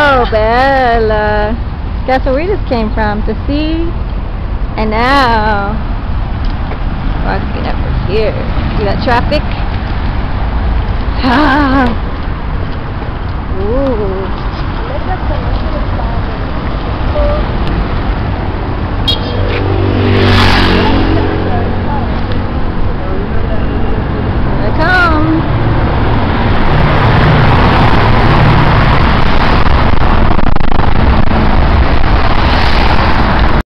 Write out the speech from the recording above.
Oh, Bella. Guess where we just came from? The sea. And now, walking over here. See that traffic? Ah.